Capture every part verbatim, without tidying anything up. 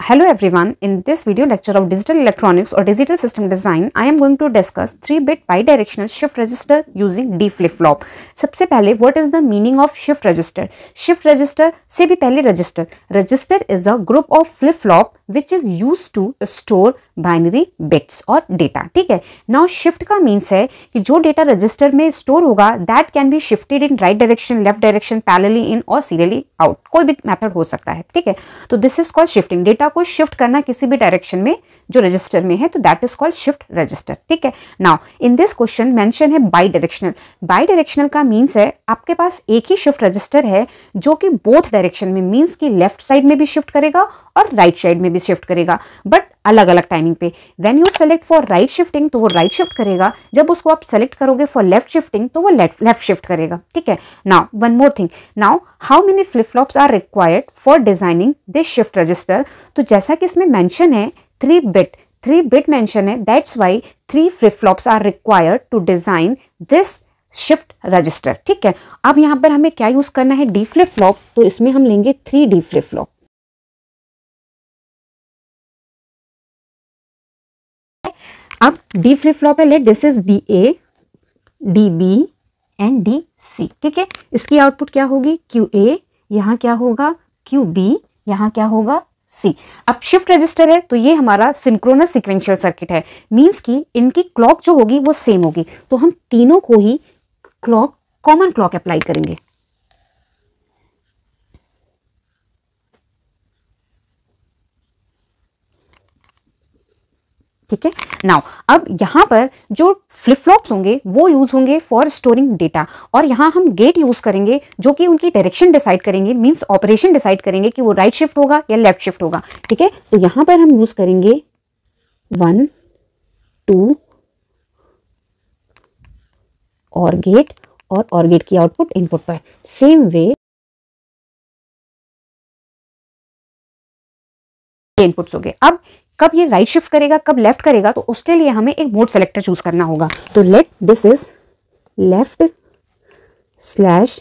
Hello everyone, in this video lecture of digital electronics or digital system design, I am going to discuss three bit bidirectional shift register using D flip-flop. सबसे पहले what is the meaning of shift register? Shift register से भी पहले register. Register is a group of flip-flop which is used to store binary bits और data. ठीक है. Now shift का means है कि जो data register में store होगा that can be shifted in right direction, left direction, parallelly in और serially out. कोई भी method हो सकता है. ठीक है. तो this is called shifting. Data को शिफ्ट करना किसी भी डायरेक्शन में जो रजिस्टर में है तो that is called shift register. ठीक है. Now in this question mention है बाई डायरेक्शनल. बाई डायरेक्शनल का मींस है आपके पास एक ही शिफ्ट रजिस्टर है जो कि बोथ डायरेक्शन में मींस कि लेफ्ट साइड में भी शिफ्ट करेगा और राइट साइड में भी शिफ्ट करेगा बट अलग अलग टाइमिंग पे. When you select for right shifting तो वो राइट शिफ्ट करेगा, जब उसको आप सेलेक्ट करोगे फॉर लेफ्ट शिफ्टिंग तो वो लेफ्ट शिफ्ट करेगा. ठीक है. Now one more thing. Now how many flip flops are required for designing this shift register. तो जैसा कि इसमें मेंशन है three bit three bit mention है, that's why three flip flops are required to design this shift register. ठीक है. अब यहां पर हमें क्या यूज करना है, डी फ्लिप फ्लॉप. तो इसमें हम लेंगे थ्री डी फ्लिप फ्लॉप. अब डी फ्लिप फ्लॉप है, let this is D A, D B and D C. ठीक है. इसकी आउटपुट क्या होगी, क्यू ए, यहां क्या होगा क्यू बी, यहां क्या होगा सी. अब शिफ्ट रजिस्टर है तो ये हमारा सिंक्रोनस सीक्वेंशियल सर्किट है, मींस कि इनकी क्लॉक जो होगी वो सेम होगी. तो हम तीनों को ही क्लॉक कॉमन क्लॉक अप्लाई करेंगे. ठीक है. नाउ अब यहां पर जो फ्लिप फ्लॉप्स होंगे वो यूज होंगे फॉर स्टोरिंग डेटा और यहां हम गेट यूज करेंगे जो कि उनकी डायरेक्शन डिसाइड करेंगे, मींस ऑपरेशन डिसाइड करेंगे कि वो राइट शिफ्ट होगा या लेफ्ट शिफ्ट होगा. ठीक है. तो यहां पर हम यूज करेंगे वन टू और गेट और और गेट की आउटपुट इनपुट पर. सेम वे इनपुट्स हो गए. अब कब ये राइट शिफ्ट करेगा कब लेफ्ट करेगा तो उसके लिए हमें एक मोड सेलेक्टर चूज करना होगा. तो let this is left slash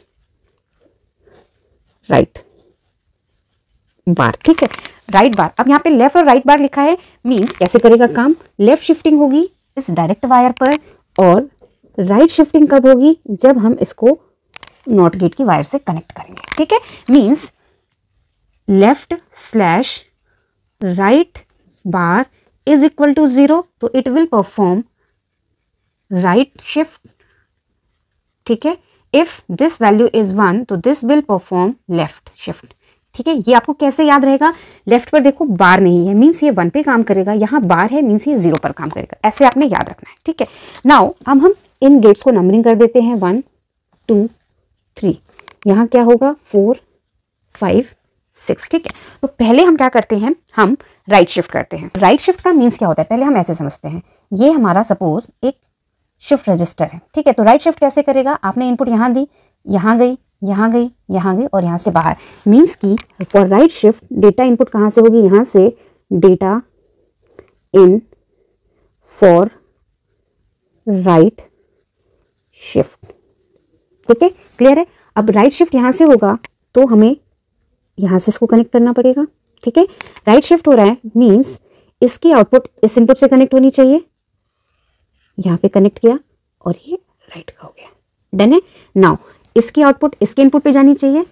right bar. ठीक है. Right bar. अब यहाँ पे लेफ्ट और राइट बार लिखा है, मींस कैसे करेगा काम, लेफ्ट शिफ्टिंग होगी इस डायरेक्ट वायर पर और राइट शिफ्टिंग कब होगी, जब हम इसको नॉट गेट की वायर से कनेक्ट करेंगे. ठीक है. Means left slash right bar is equal to zero तो it will perform right shift. ठीक है. if this value is one तो this will perform left shift. ठीक है. ये आपको कैसे याद रहेगा, लेफ्ट पर देखो बार नहीं है, मीन्स ये वन पे काम करेगा, यहाँ बार है मीन्स ये जीरो पर काम करेगा. ऐसे आपने याद रखना है. ठीक है. नाउ अब हम इन गेट्स को नंबरिंग कर देते हैं वन टू थ्री. यहाँ क्या होगा फोर फाइव सिक्स. ठीक है. तो पहले हम क्या करते हैं, हम राइट शिफ्ट करते हैं. राइट शिफ्ट का मीन्स क्या होता है पहले हम ऐसे समझते हैं. ये हमारा सपोज एक शिफ्ट रजिस्टर है. ठीक है. तो राइट शिफ्ट कैसे करेगा, आपने इनपुट यहाँ दी, यहाँ गई, यहाँ गई, यहाँ गई और यहाँ से बाहर. मीन्स की for right shift data input कहाँ से होगी, यहाँ से data in for right shift. ठीक है. क्लियर है. अब राइट शिफ्ट यहाँ से होगा तो हमें यहां से इसको कनेक्ट करना पड़ेगा. ठीक है. राइट शिफ्ट हो रहा है मींस इसकी आउटपुट इस इनपुट से कनेक्ट होनी चाहिए, यहां पे कनेक्ट किया और ये राइट का हो गया. डन है. नाउ इसकी आउटपुट इसके इनपुट पे जानी चाहिए.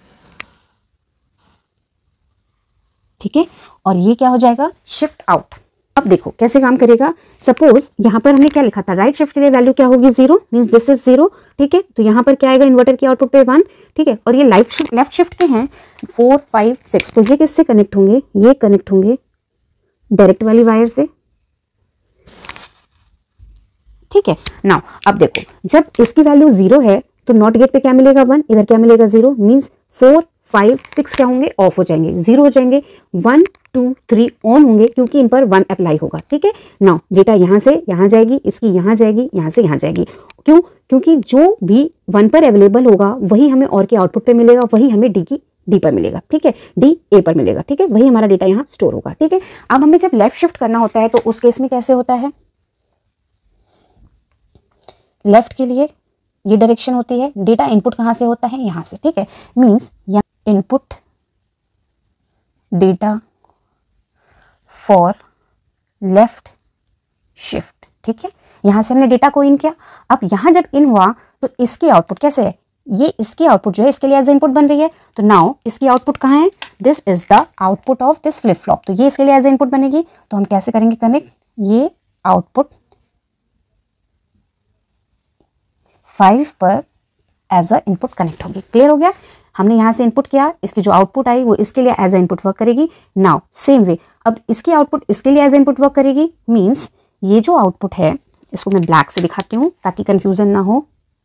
ठीक है. और ये क्या हो जाएगा, शिफ्ट आउट. अब देखो कैसे काम करेगा. सपोज यहां पर हमने क्या लिखा था, राइट शिफ्ट के लिए वैल्यू क्या होगी zero, means this is zero. ठीक है. तो यहां पर क्या आएगा, इन्वर्टर की आउटपुट पे वन. ठीक है. और ये लेफ्ट शिफ्ट लेफ्ट शिफ्ट के हैं फोर फाइव सिक्स. तो ये किससे कनेक्ट होंगे, ये कनेक्ट होंगे डायरेक्ट वाली वायर से. ठीक है. नाउ अब देखो जब इसकी वैल्यू जीरो है तो नॉट गेट पे क्या मिलेगा वन, इधर क्या मिलेगा zero, means four five six क्या होंगे, ऑफ हो जाएंगे, जीरो हो जाएंगे. वन टू थ्री ऑन होंगे क्योंकि इन पर वन अप्लाई होगा. ठीक है. नाउ डेटा यहाँ से यहाँ जाएगी, इसकी यहाँ जाएगी, यहाँ से यहाँ जाएगी. क्यों, क्योंकि जो भी वन पर अवेलेबल होगा वही हमें और के आउटपुट पे मिलेगा, वही हमें डी की डी पर मिलेगा. ठीक है. डी ए पर मिलेगा. ठीक है. वही हमारा डेटा यहाँ स्टोर होगा. ठीक है. अब हमें जब लेफ्ट शिफ्ट करना होता है तो उस केस में कैसे होता है, लेफ्ट के लिए ये डायरेक्शन होती है, डेटा इनपुट कहाँ से होता है, यहाँ से. ठीक है. मीन्स यहाँ input data for left shift. ठीक है, यहाँ से हमने डेटा को इन किया। अब यहाँ जब इन हुआ तो इसकी आउटपुट कैसे है, ये इसकी आउटपुट जो है इसके लिए एज इनपुट बन रही है। तो नाउ इसकी आउटपुट कहाँ है, this is the output of this flip flop. तो ये इसके लिए एज इनपुट बनेगी। तो हम कैसे करेंगे कनेक्ट, ये आउटपुट फाइव पर एज अ इनपुट कनेक्ट होगी। क्लियर हो गया, हमने यहाँ से इनपुट किया, इसकी जो आउटपुट आई वो इसके लिए एज अ इनपुट वर्क करेगी। नाउ सेम वे अब इसकी आउटपुट इसके लिए एज अ इनपुट वर्क करेगी। मीन्स ये जो आउटपुट है इसको मैं ब्लैक से दिखाती हूँ ताकि कंफ्यूजन ना हो।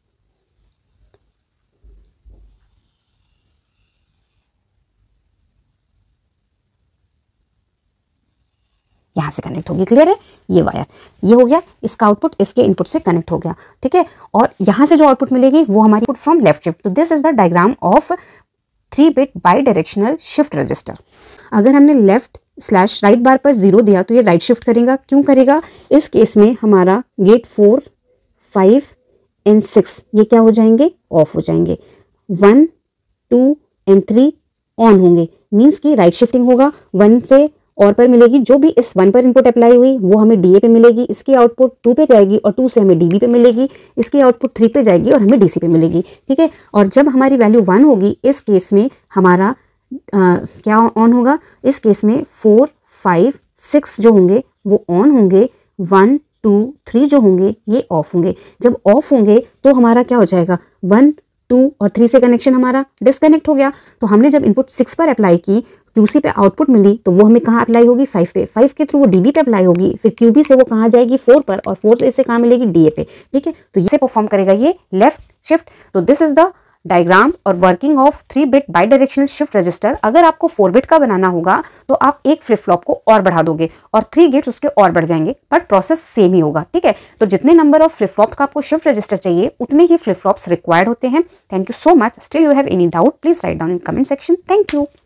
यहाँ से कनेक्ट होगी। क्लियर है, ये वायर ये हो गया, इसका आउटपुट इसके इनपुट से कनेक्ट हो गया। ठीक है, और यहाँ से जो आउटपुट मिलेगी वो हमारी आउटपुट फ्रॉम लेफ्ट शिफ्ट। तो this is the diagram of three bit bidirectional shift register. अगर हमने लेफ्ट स्लैश राइट बार पर जीरो दिया तो ये राइट शिफ्ट करेगा। क्यों करेगा, इस केस में हमारा gate four five and six ये क्या हो जाएंगे, ऑफ हो जाएंगे। One two and three on होंगे, मीन्स कि राइट शिफ्टिंग होगा। वन से और पर मिलेगी, जो भी इस वन पर इनपुट अप्लाई हुई वो हमें डीए पे मिलेगी, इसकी आउटपुट टू पे जाएगी और टू से हमें डीबी पे मिलेगी, इसकी आउटपुट थ्री पे जाएगी और हमें डीसी पे मिलेगी। ठीक है, और जब हमारी वैल्यू वन होगी इस केस में हमारा आ, क्या ऑन होगा, इस केस में फोर फाइव सिक्स जो होंगे वो ऑन होंगे, वन टू थ्री जो होंगे ये ऑफ होंगे। जब ऑफ होंगे तो हमारा क्या हो जाएगा, वन टू और थ्री से कनेक्शन हमारा डिस्कनेक्ट हो गया। तो हमने जब इनपुट सिक्स पर अप्लाई की, क्यूसी पे आउटपुट मिली तो वो हमें कहाँ अप्लाई होगी, फाइव पे। फाइव के थ्रू वो डीबी पे अप्लाई होगी, फिर क्यूबी से वो कहाँ जाएगी, फोर पर, और फोर से इससे कहाँ मिलेगी, डीए पे। ठीक है, तो ये परफॉर्म करेगा ये लेफ्ट शिफ्ट। तो दिस इज द डायग्राम और working of three bit bidirectional shift register. अगर आपको फोर बिट का बनाना होगा तो आप एक फ्लिप फ्लॉप को और बढ़ा दोगे और थ्री गेट्स उसके और बढ़ जाएंगे, बट प्रोसेस सेम ही होगा। ठीक है, तो जितने नंबर ऑफ फ्लिप फ्लॉप का आपको शिफ्ट रजिस्टर चाहिए उतने ही फ्लिप फ्लॉप्स रिक्वायर्ड होते हैं। Thank you so much. Still you have any doubt please write down in comment section. Thank you.